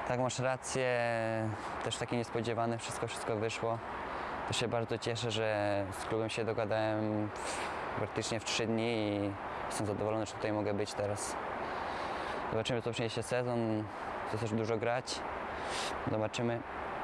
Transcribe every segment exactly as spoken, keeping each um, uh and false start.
Tak, masz rację, też takie niespodziewane, wszystko, wszystko wyszło. Też się bardzo cieszę, że z klubem się dogadałem w, praktycznie w trzy dni i jestem zadowolony, że tutaj mogę być teraz. Zobaczymy, co przyniesie sezon, chcę też dużo grać, zobaczymy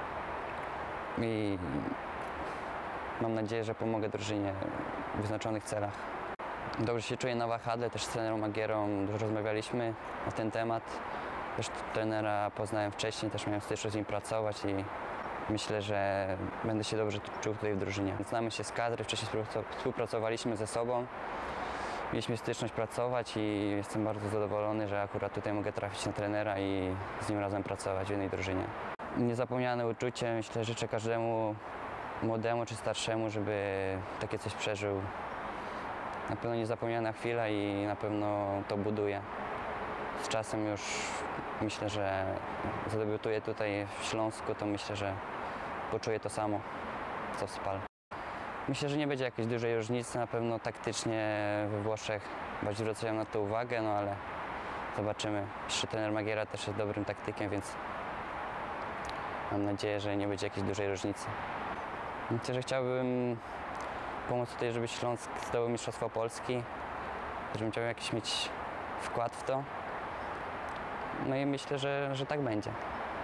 i mam nadzieję, że pomogę drużynie w wyznaczonych celach. Dobrze się czuję na wahadle, też z trenerem Agierą dużo rozmawialiśmy na ten temat. Też trenera poznałem wcześniej, też miałem styczność z nim pracować i myślę, że będę się dobrze czuł tutaj w drużynie. Znamy się z kadry, wcześniej współpracowaliśmy ze sobą, mieliśmy styczność pracować i jestem bardzo zadowolony, że akurat tutaj mogę trafić na trenera i z nim razem pracować w jednej drużynie. Niezapomniane uczucie, myślę, życzę każdemu młodemu czy starszemu, żeby takie coś przeżył. Na pewno niezapomniana chwila i na pewno to buduje. Z czasem już myślę, że zadebiutuję tutaj w Śląsku, to myślę, że poczuję to samo, co w Spal. Myślę, że nie będzie jakiejś dużej różnicy, na pewno taktycznie we Włoszech bardziej zwracałem na to uwagę, no ale zobaczymy. Jeszcze trener Magiera też jest dobrym taktykiem, więc mam nadzieję, że nie będzie jakiejś dużej różnicy. Myślę, że chciałbym pomóc tutaj, żeby Śląsk zdobył Mistrzostwo Polski, żebym chciał jakiś mieć wkład w to. No i myślę, że, że tak będzie.